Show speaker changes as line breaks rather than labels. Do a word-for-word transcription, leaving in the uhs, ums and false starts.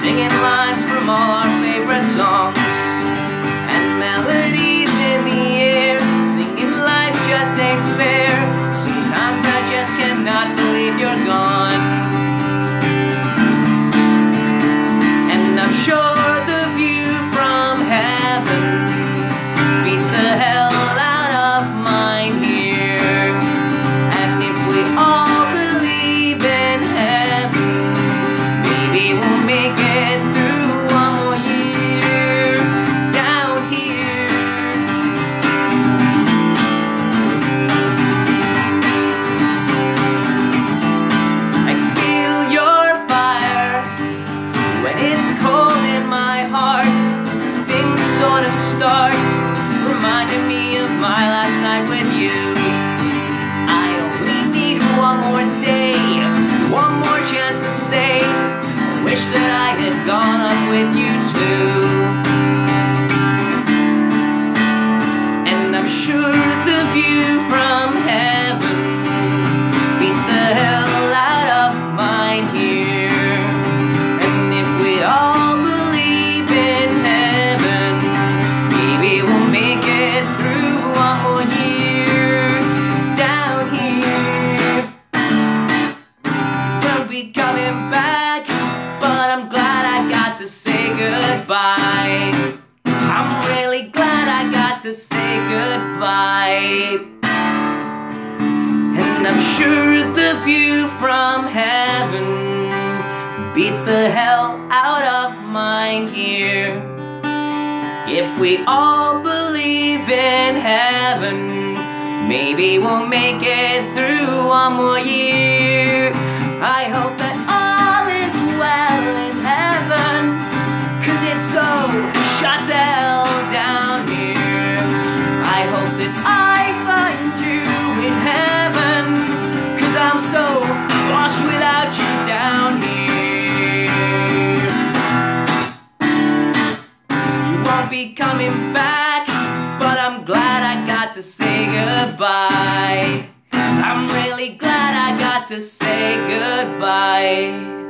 singing lines from all our favorite songs and melodies in the air, singing life just ain't fair. Sometimes I just cannot believe you're gone, and I'm sure the view from heaven beats the hell out of mine here. And if we all believe in heaven, maybe we'll make it through one more year down here. I feel your fire when it's cold in my heart. Things sort of start reminding me of my last night with you. I only need one more day, one more chance to say I wish that I had gone up with you too. And I'm sure the view from heaven beats the hell out of mine here. And if we all believe in heaven, maybe we'll make it through one more year down here. We'll be coming back, but I'm glad I got to say goodbye. I'm really glad I got to say goodbye. And I'm sure the view from heaven beats the hell out of mine here. If we all believe in heaven, maybe we'll make it through one more year. I hope that all is well in heaven, 'cause it's so shut to hell down here. I hope that I find you in heaven, 'cause I'm so lost without you down here. You won't be coming back, but I'm glad I got to say goodbye. I'm really glad I got to say goodbye.